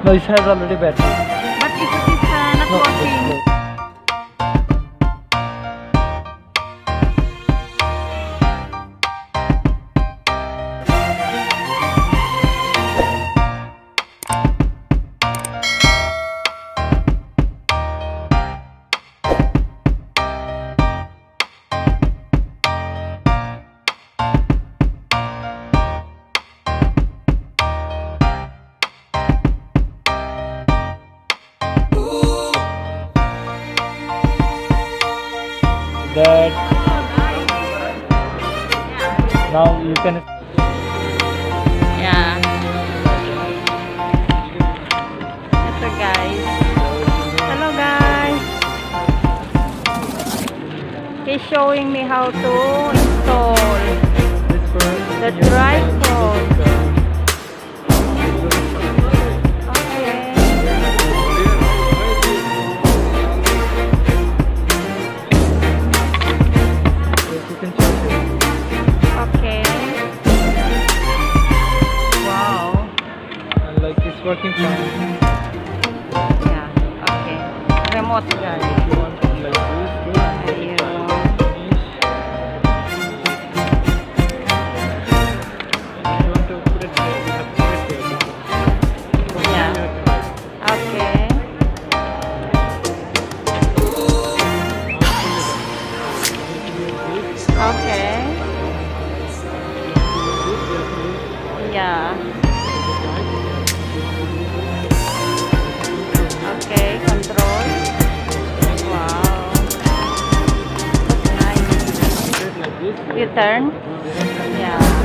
No, it has already battery. But if it is not No, working. no. That now you can. Yeah. Ito guys. Hello guys. He's showing me how to install the tripod. It's working fine. Yeah, okay. Remote guys. If you want it like this, good. Ayun. If you want to put it there, you have to put it there. Yeah. Okay. Okay. Yeah. Okay, control. Wow. Nice. You turn? Yeah.